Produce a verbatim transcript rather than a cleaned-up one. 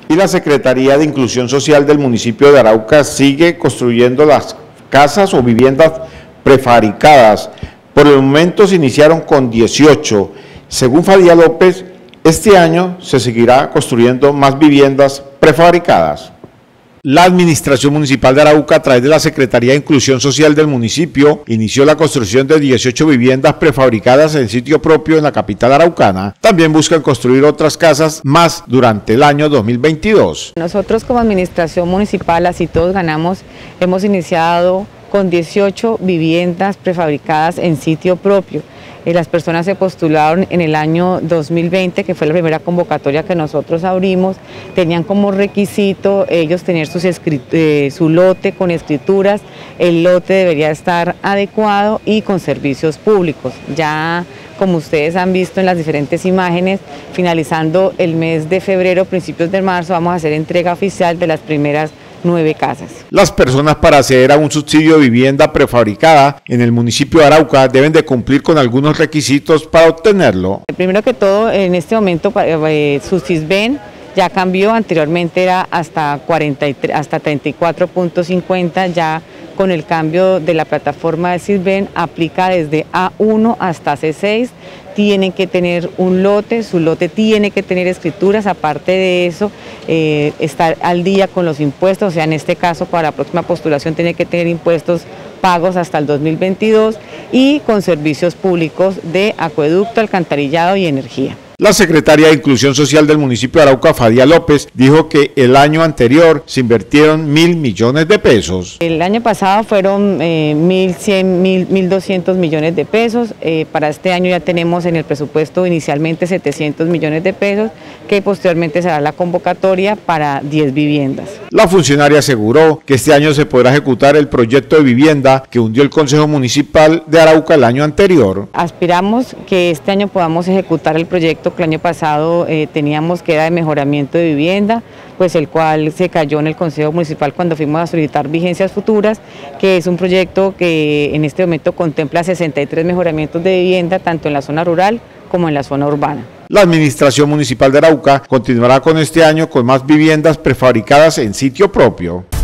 Y la Secretaría de Inclusión Social del municipio de Arauca sigue construyendo las casas o viviendas prefabricadas. Por el momento se iniciaron con dieciocho. Según Fadía López, este año se seguirá construyendo más viviendas prefabricadas. La Administración Municipal de Arauca, a través de la Secretaría de Inclusión Social del municipio, inició la construcción de dieciocho viviendas prefabricadas en sitio propio en la capital araucana. También buscan construir otras casas más durante el año dos mil veintidós. Nosotros como Administración Municipal, así todos ganamos, hemos iniciado con dieciocho viviendas prefabricadas en sitio propio. Las personas se postularon en el año dos mil veinte, que fue la primera convocatoria que nosotros abrimos. Tenían como requisito ellos tener sus eh, su lote con escrituras, el lote debería estar adecuado y con servicios públicos. Ya como ustedes han visto en las diferentes imágenes, finalizando el mes de febrero, principios de marzo, vamos a hacer entrega oficial de las primeras nueve casas. Las personas, para acceder a un subsidio de vivienda prefabricada en el municipio de Arauca, deben de cumplir con algunos requisitos para obtenerlo. Primero que todo, en este momento eh, su Sisbén ya cambió, anteriormente era hasta, cuarenta y tres, hasta treinta y cuatro punto cincuenta, ya con el cambio de la plataforma de Sisbén aplica desde A uno hasta C seis, tienen que tener un lote, su lote tiene que tener escrituras, aparte de eso, eh, estar al día con los impuestos, o sea, en este caso para la próxima postulación tiene que tener impuestos pagos hasta el dos mil veintidós y con servicios públicos de acueducto, alcantarillado y energía. La secretaria de Inclusión Social del municipio de Arauca, Fadía López, dijo que el año anterior se invirtieron mil millones de pesos. El año pasado fueron eh, mil cien, mil doscientos millones de pesos. Eh, para este año ya tenemos en el presupuesto inicialmente setecientos millones de pesos, que posteriormente será la convocatoria para diez viviendas. La funcionaria aseguró que este año se podrá ejecutar el proyecto de vivienda que hundió el Consejo Municipal de Arauca el año anterior. Aspiramos que este año podamos ejecutar el proyecto que el año pasado eh, teníamos, que era de mejoramiento de vivienda, pues el cual se cayó en el Consejo Municipal cuando fuimos a solicitar vigencias futuras, que es un proyecto que en este momento contempla sesenta y tres mejoramientos de vivienda, tanto en la zona rural como en la zona urbana. La Administración Municipal de Arauca continuará con este año con más viviendas prefabricadas en sitio propio.